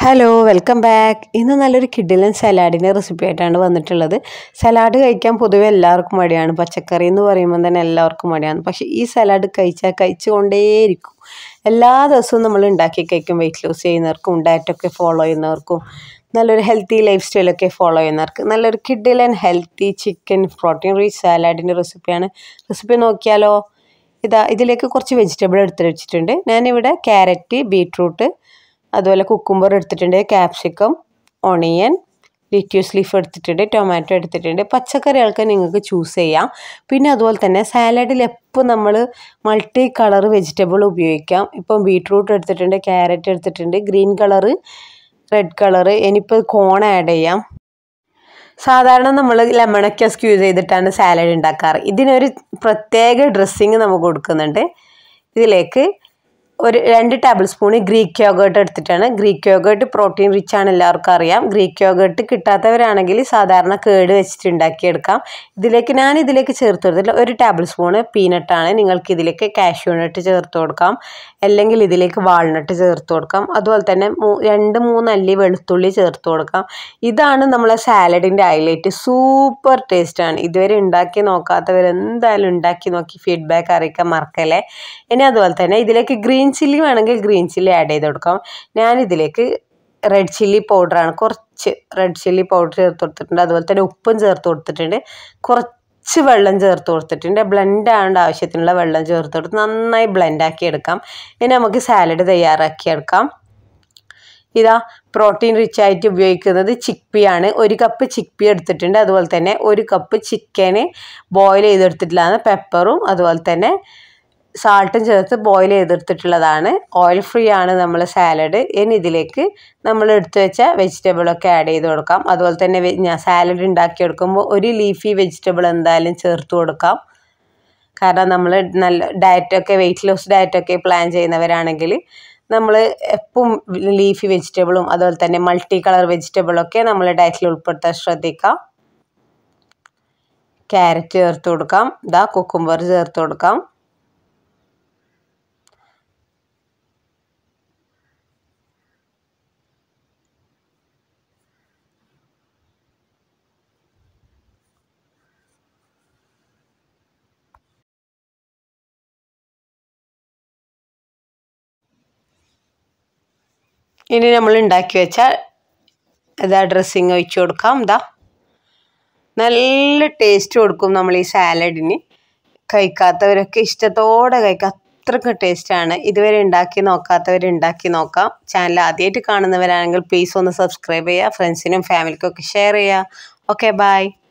Hello welcome back. ഇന്ന് നല്ലൊരു കിഡിലൻ സലാഡിൻ്റെ റെസിപ്പി ആയിട്ടാണ് വന്നിട്ടുള്ളത്. സലാഡ് കഴിക്കാൻ പൊതുവെ എല്ലാവർക്കും മടിയാണ്. പച്ചക്കറി എന്ന് പറയുമ്പോൾ തന്നെ എല്ലാവർക്കും മടിയാണ്. പക്ഷേ ഈ സലാഡ് കഴിച്ചുകൊണ്ടേയിരിക്കും. എല്ലാ ദിവസവും നമ്മൾ ഉണ്ടാക്കി കഴിക്കും. വെയിറ്റ് ലോസ് ചെയ്യുന്നവർക്കും ഡയറ്റൊക്കെ ഫോളോ ചെയ്യുന്നവർക്കും നല്ലൊരു ഹെൽത്തി ലൈഫ് സ്റ്റൈലൊക്കെ ഫോളോ ചെയ്യുന്നവർക്ക് നല്ലൊരു കിഡിലൻ ഹെൽത്തി ചിക്കൻ പ്രോട്ടീൻ റിച്ച് സാലാഡിൻ്റെ റെസിപ്പിയാണ്. റെസിപ്പി നോക്കിയാലോ. ഇതിലേക്ക് കുറച്ച് വെജിറ്റബിൾ എടുത്ത് വെച്ചിട്ടുണ്ട്. ഞാനിവിടെ ക്യാരറ്റ്, ബീട്രൂട്ട്, അതുപോലെ കുക്കുംബർ എടുത്തിട്ടുണ്ട്, ക്യാപ്സിക്കം, ഓണിയൻ, ലിറ്റ്യൂസ് ലീഫ് എടുത്തിട്ടുണ്ട്, ടൊമാറ്റോ എടുത്തിട്ടുണ്ട്. പച്ചക്കറികൾക്ക് നിങ്ങൾക്ക് ചൂസ് ചെയ്യാം. പിന്നെ അതുപോലെ തന്നെ സാലഡിൽ എപ്പോൾ നമ്മൾ മൾട്ടി കളർ വെജിറ്റബിൾ ഉപയോഗിക്കാം. ഇപ്പം ബീട്രൂട്ട് എടുത്തിട്ടുണ്ട്, ക്യാരറ്റ് എടുത്തിട്ടുണ്ട്, ഗ്രീൻ കളറ്, റെഡ് കളറ്, ഇനിയിപ്പോൾ കോൺ ആഡ് ചെയ്യാം. സാധാരണ നമ്മൾ ലെമണൊക്കെ സ്ക്യൂസ് ചെയ്തിട്ടാണ് സാലഡ് ഉണ്ടാക്കാറ്. ഇതിനൊരു പ്രത്യേക ഡ്രസ്സിങ് നമുക്ക് കൊടുക്കുന്നുണ്ട്. ഇതിലേക്ക് ഒരു 2 ടേബിൾ സ്പൂൺ ഗ്രീക്ക് യോഗേർട്ട് എടുത്തിട്ടാണ്. ഗ്രീക്ക് യോഗേർട്ട് പ്രോട്ടീൻ റിച്ച് ആണ്, എല്ലാവർക്കും അറിയാം. ഗ്രീക്ക് യോഗേർട്ട് കിട്ടാത്തവരാണെങ്കിൽ സാധാരണ കേട് വെച്ചിട്ട് ഉണ്ടാക്കിയെടുക്കാം. ഞാനിതിലേക്ക് ചേർത്ത് കൊടുത്തില്ല. 1 ടേബിൾ സ്പൂൺ പീനട്ടാണ്. നിങ്ങൾക്ക് ഇതിലേക്ക് കാഷ്യൂ നട്ട് ചേർത്ത് കൊടുക്കാം, അല്ലെങ്കിൽ ഇതിലേക്ക് വാൾനട്ട് ചേർത്ത് കൊടുക്കാം. അതുപോലെ തന്നെ 2-3 അല്ലി വെളുത്തുള്ളി ചേർത്ത് കൊടുക്കാം. ഇതാണ് നമ്മളെ സാലഡിൻ്റെ ഹൈലൈറ്റ്. സൂപ്പർ ടേസ്റ്റാണ്. ഇതുവരെ ഉണ്ടാക്കി നോക്കാത്തവർ എന്തായാലും ഉണ്ടാക്കി നോക്കി ഫീഡ്ബാക്ക് അറിയിക്കാൻ മറക്കല്ലേ. ഇനി അതുപോലെ തന്നെ ഇതിലേക്ക് ഗ്രീൻ ചില്ലി വേണമെങ്കിൽ ഗ്രീൻ ചില്ലി ആഡ് ചെയ്ത് കൊടുക്കാം. ഞാനിതിലേക്ക് റെഡ് ചില്ലി പൗഡറാണ്, കുറച്ച് റെഡ് ചില്ലി പൗഡർ ചേർത്ത് കൊടുത്തിട്ടുണ്ട്. അതുപോലെ തന്നെ ഉപ്പും ചേർത്ത് കൊടുത്തിട്ടുണ്ട്. കുറച്ച് വെള്ളം ചേർത്ത് കൊടുത്തിട്ടുണ്ട്. ബ്ലെൻഡ് ആവേണ്ട ആവശ്യത്തിനുള്ള വെള്ളം ചേർത്ത് കൊടുത്ത് നന്നായി ബ്ലെൻഡാക്കി എടുക്കാം. ഇനി നമുക്ക് സാലഡ് തയ്യാറാക്കിയെടുക്കാം. പ്രോട്ടീൻ റിച്ച് ആയിട്ട് ഉപയോഗിക്കുന്നത് ചിക്പി ആണ്. 1 കപ്പ് ചിക്പി എടുത്തിട്ടുണ്ട്. അതുപോലെ തന്നെ 1 കപ്പ് ചിക്കന് ബോയിൽ ചെയ്തെടുത്തിട്ടുള്ളതാണ്. പെപ്പറും അതുപോലെ തന്നെ സാൾട്ടും ചേർത്ത് ബോയിൽ ചെയ്തെടുത്തിട്ടുള്ളതാണ്. ഓയിൽ ഫ്രീ ആണ് നമ്മൾ സാലഡ്. ഇനി ഇതിലേക്ക് നമ്മൾ എടുത്തു വെച്ച വെജിറ്റബിളൊക്കെ ആഡ് ചെയ്ത് കൊടുക്കാം. അതുപോലെ തന്നെ ഞാൻ സാലഡ് ഉണ്ടാക്കിയെടുക്കുമ്പോൾ 1 ലീഫി വെജിറ്റബിൾ എന്തായാലും ചേർത്ത് കൊടുക്കാം. കാരണം നമ്മൾ നല്ല ഡയറ്റൊക്കെ വെയിറ്റ് ലോസ് ഡയറ്റൊക്കെ പ്ലാൻ ചെയ്യുന്നവരാണെങ്കിൽ നമ്മൾ എപ്പം ലീഫി വെജിറ്റബിളും അതുപോലെ തന്നെ മൾട്ടി കളർ വെജിറ്റബിളൊക്കെ നമ്മൾ ഡയറ്റിൽ ഉൾപ്പെടുത്താൻ ശ്രദ്ധിക്കാം. ക്യാരറ്റ് ചേർത്ത് കൊടുക്കാം. കുക്കുംബർ ചേർത്ത് കൊടുക്കാം. ഇനി നമ്മൾ ഉണ്ടാക്കി വെച്ച ഡ്രസ്സിങ് ഒഴിച്ച് കൊടുക്കാം. നല്ല ടേസ്റ്റ് കൊടുക്കും നമ്മൾ ഈ സാലഡിന്. കഴിക്കാത്തവരൊക്കെ ഇഷ്ടത്തോടെ കഴിക്കാം. അത്രയ്ക്ക് ടേസ്റ്റാണ്. ഇതുവരെ ഉണ്ടാക്കി നോക്കാത്തവർ ഉണ്ടാക്കി നോക്കാം. ചാനൽ ആദ്യമായിട്ട് കാണുന്നവരാണെങ്കിൽ പ്ലീസ് ഒന്ന് സബ്സ്ക്രൈബ് ചെയ്യുക. ഫ്രണ്ട്സിനും ഫാമിലിക്കും ഒക്കെ ഷെയർ ചെയ്യുക. Okay, by.